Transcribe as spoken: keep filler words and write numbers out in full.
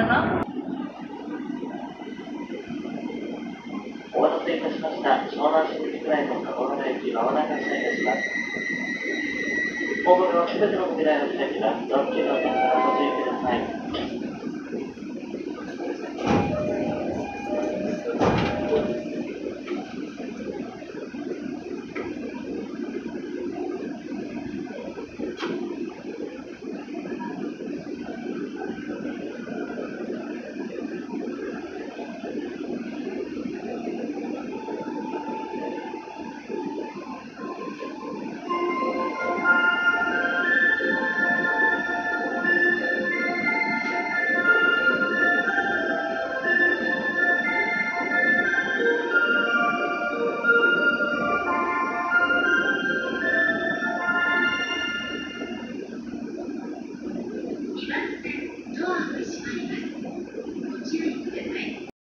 な。 お待たせいたしました。湘南新宿ラインの鴨原駅、まもなく発車いたします。ホームのすべての扉が開きます。ドア付近のお客様ご注意ください。